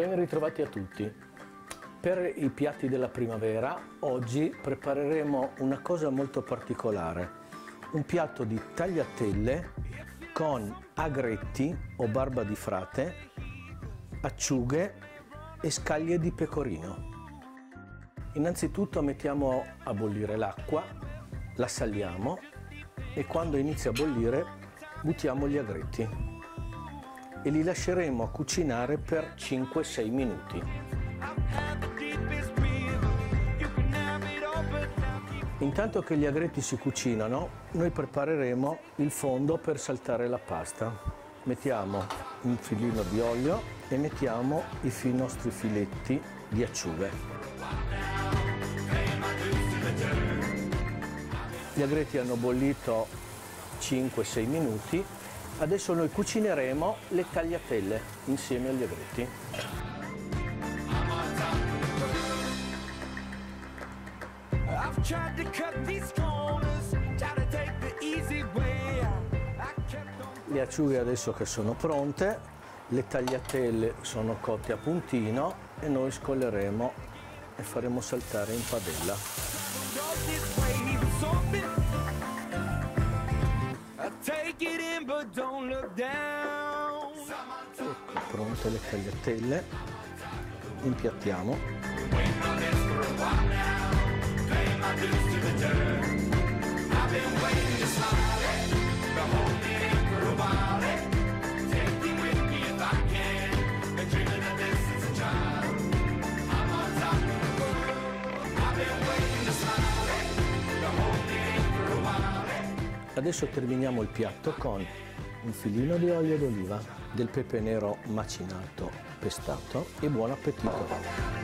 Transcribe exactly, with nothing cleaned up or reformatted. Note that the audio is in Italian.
Ben ritrovati a tutti. Per i piatti della primavera oggi prepareremo una cosa molto particolare, un piatto di tagliatelle con agretti o barba di frate, acciughe e scaglie di pecorino. Innanzitutto mettiamo a bollire l'acqua, la saliamo e quando inizia a bollire buttiamo gli agretti e li lasceremo a cucinare per cinque sei minuti. Intanto che gli agretti si cucinano, noi prepareremo il fondo per saltare la pasta. Mettiamo un filino di olio e mettiamo i nostri filetti di acciughe. Gli agretti hanno bollito cinque sei minuti. Adesso noi cucineremo le tagliatelle insieme agli agretti. Le acciughe adesso che sono pronte, le tagliatelle sono cotte a puntino e noi scolleremo e faremo saltare in padella. Ecco, pronte le tagliatelle, impiattiamo. Adesso terminiamo il piatto con un filino di olio d'oliva, del pepe nero macinato pestato e buon appetito!